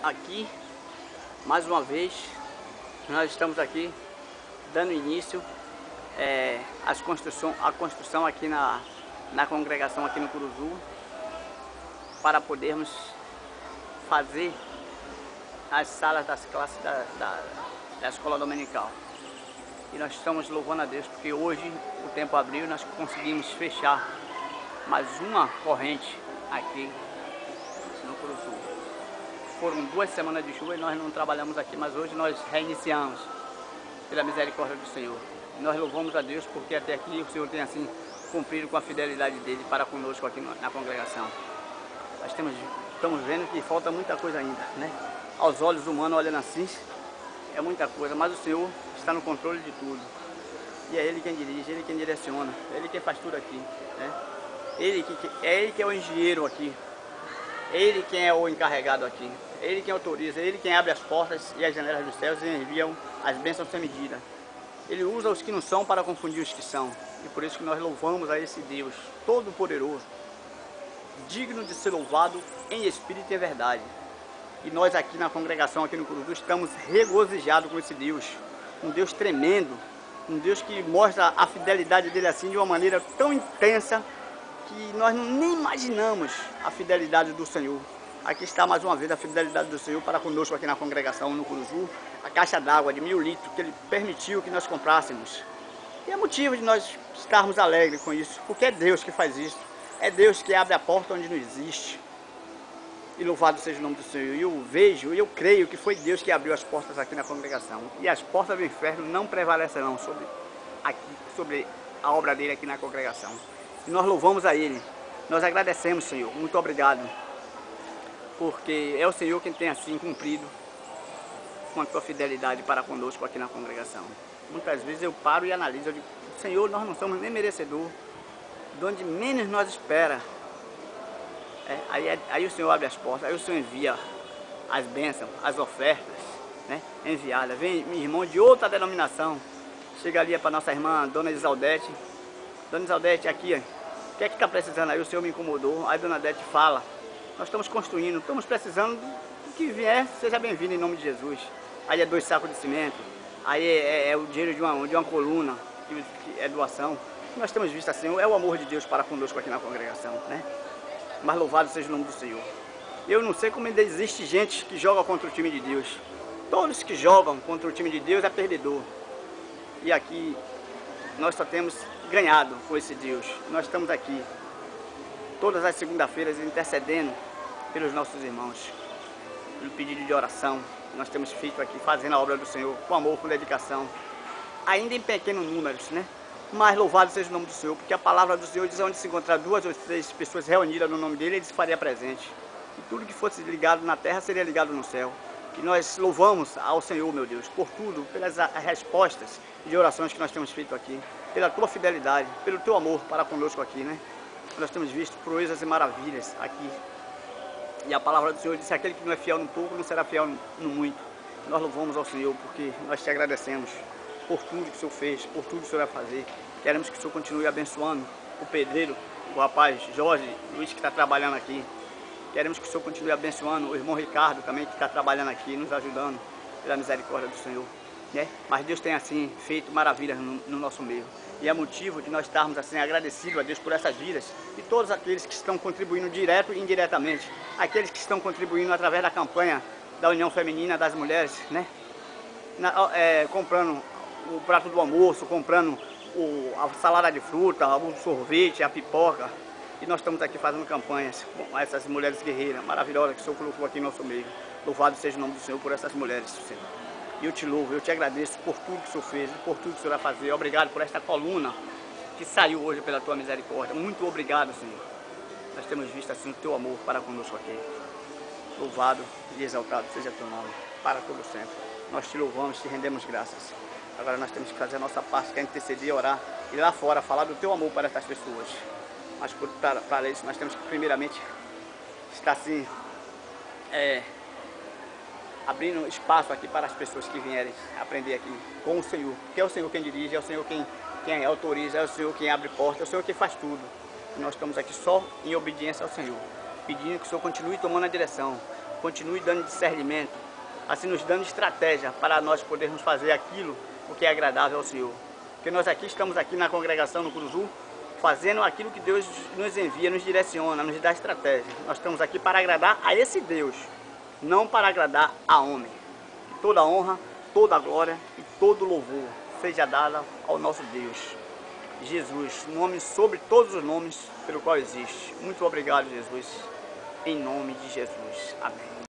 aqui, mais uma vez, nós estamos aqui dando início à construção aqui na congregação aqui no Curuzu, para podermos fazer as salas das classes da escola dominical. E nós estamos louvando a Deus porque hoje o tempo abriu e nós conseguimos fechar mais uma corrente aqui no Curuzu. Foram 2 semanas de chuva e nós não trabalhamos aqui, mas hoje nós reiniciamos pela misericórdia do Senhor. E nós louvamos a Deus porque até aqui o Senhor tem assim cumprido com a fidelidade dele para conosco aqui na congregação. Nós estamos vendo que falta muita coisa ainda, né? Aos olhos humanos olhando assim, é muita coisa, mas o Senhor está no controle de tudo. E é Ele quem dirige, Ele quem direciona, é Ele quem faz tudo aqui, né? É Ele que é o engenheiro aqui, é Ele quem é o encarregado aqui, é Ele quem autoriza, é Ele quem abre as portas e as janelas dos céus e enviam as bênçãos sem medida. Ele usa os que não são para confundir os que são. E por isso que nós louvamos a esse Deus Todo-Poderoso, digno de ser louvado em espírito e em verdade. E nós aqui na congregação, aqui no Curuzu, estamos regozijados com esse Deus. Um Deus tremendo, um Deus que mostra a fidelidade dele assim de uma maneira tão intensa que nós nem imaginamos a fidelidade do Senhor. Aqui está mais uma vez a fidelidade do Senhor para conosco aqui na congregação no Curuzu, a caixa d'água de 1000 litros que Ele permitiu que nós comprássemos. E é motivo de nós estarmos alegres com isso, porque é Deus que faz isso, é Deus que abre a porta onde não existe. E louvado seja o nome do Senhor. E eu vejo e eu creio que foi Deus que abriu as portas aqui na congregação. E as portas do inferno não prevalecerão sobre a obra dele aqui na congregação. E nós louvamos a Ele. Nós agradecemos, Senhor. Muito obrigado. Porque é o Senhor quem tem assim cumprido com a tua fidelidade para conosco aqui na congregação. Muitas vezes eu paro e analiso. Eu digo, Senhor, nós não somos nem merecedor. De onde menos nós espera. Aí o Senhor abre as portas, aí o Senhor envia as bênçãos, as ofertas, né, enviadas. Vem meu irmão de outra denominação, chega ali para nossa irmã, Dona Isaldete. Dona Isaldete, aqui, o que é que está precisando? Aí o Senhor me incomodou, aí Dona Isaldete fala, nós estamos construindo, estamos precisando do que vier, seja bem-vindo em nome de Jesus. Aí é 2 sacos de cimento, aí é o dinheiro de uma coluna, que é doação. Nós temos visto assim, é o amor de Deus para conosco aqui na congregação, né? Mas louvado seja o nome do Senhor. Eu não sei como ainda existe gente que joga contra o time de Deus. Todos que jogam contra o time de Deus é perdedor. E aqui nós só temos ganhado com esse Deus. Nós estamos aqui todas as segundas-feiras intercedendo pelos nossos irmãos, pelo pedido de oração. Nós temos feito aqui, fazendo a obra do Senhor com amor, com dedicação. Ainda em pequenos números, né? Mas louvado seja o nome do Senhor, porque a palavra do Senhor diz onde se encontrar 2 ou 3 pessoas reunidas no nome dele, ele se faria presente. E tudo que fosse ligado na terra seria ligado no céu. E nós louvamos ao Senhor, meu Deus, por tudo, pelas respostas de orações que nós temos feito aqui, pela tua fidelidade, pelo teu amor para conosco aqui, né? Nós temos visto proezas e maravilhas aqui. E a palavra do Senhor diz que aquele que não é fiel no pouco não será fiel no muito. Nós louvamos ao Senhor porque nós te agradecemos por tudo que o Senhor fez, por tudo que o Senhor vai fazer. Queremos que o Senhor continue abençoando o pedreiro, o rapaz Jorge Luiz que está trabalhando aqui. Queremos que o Senhor continue abençoando o irmão Ricardo também que está trabalhando aqui, nos ajudando pela misericórdia do Senhor, né? Mas Deus tem assim feito maravilhas no nosso meio. E é motivo de nós estarmos assim agradecidos a Deus por essas vidas e todos aqueles que estão contribuindo direto e indiretamente. Aqueles que estão contribuindo através da campanha da União Feminina das Mulheres, né? Comprando o prato do almoço, comprando a salada de fruta, o sorvete, a pipoca. E nós estamos aqui fazendo campanhas com essas mulheres guerreiras maravilhosas que o Senhor colocou aqui em nosso meio. Louvado seja o nome do Senhor por essas mulheres, Senhor. E eu te louvo, eu te agradeço por tudo que o Senhor fez, por tudo que o Senhor vai fazer. Obrigado por esta coluna que saiu hoje pela tua misericórdia. Muito obrigado, Senhor. Nós temos visto assim o teu amor para conosco aqui. Louvado e exaltado seja o teu nome, para todo sempre. Nós te louvamos, te rendemos graças. Agora nós temos que fazer a nossa parte, que é interceder, orar e lá fora falar do teu amor para essas pessoas. Mas para isso nós temos que primeiramente estar assim, abrindo espaço aqui para as pessoas que vierem aprender aqui com o Senhor. Que é o Senhor quem dirige, é o Senhor quem autoriza, é o Senhor quem abre porta, é o Senhor quem faz tudo. E nós estamos aqui só em obediência ao Senhor, pedindo que o Senhor continue tomando a direção, continue dando discernimento, assim nos dando estratégia para nós podermos fazer aquilo o que é agradável ao Senhor. Porque nós estamos aqui na congregação no Curuzu, fazendo aquilo que Deus nos envia, nos direciona, nos dá estratégia. Nós estamos aqui para agradar a esse Deus, não para agradar a homem. E toda honra, toda glória e todo louvor seja dada ao nosso Deus, Jesus, nome sobre todos os nomes pelo qual existe. Muito obrigado, Jesus, em nome de Jesus. Amém.